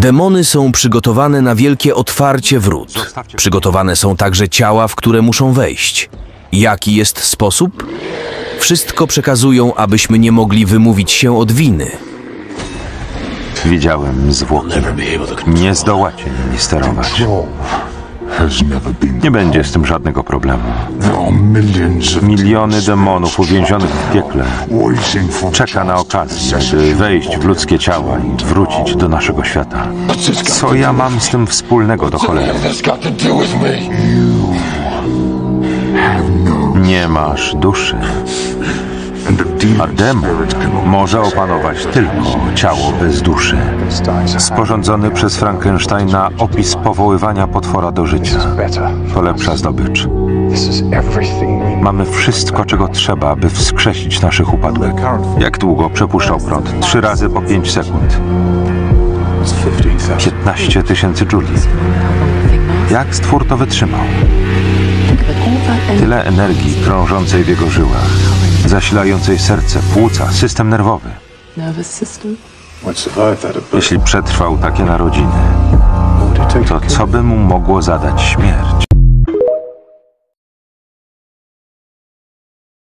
Demony są przygotowane na wielkie otwarcie wrót. Przygotowane są także ciała, w które muszą wejść. Jaki jest sposób? Wszystko przekazują, abyśmy nie mogli wymówić się od winy. Widziałem zwłoki. Nie zdołacie nimi sterować. Nie będzie z tym żadnego problemu. Miliony demonów uwięzionych w piekle czeka na okazję, by wejść w ludzkie ciała i wrócić do naszego świata. Co ja mam z tym wspólnego do cholery? Nie masz duszy. A demon może opanować tylko ciało bez duszy. Sporządzony przez Frankensteina opis powoływania potwora do życia. To lepsza zdobycz. Mamy wszystko, czego trzeba, by wskrzesić naszych upadłych. Jak długo przepuszczał prąd? 3 razy po 5 sekund. 15 000 Juli. Jak stwór to wytrzymał? Tyle energii krążącej w jego żyłach, zasilającej serce, płuca, system nerwowy. Jeśli przetrwał takie narodziny, to co by mu mogło zadać śmierć?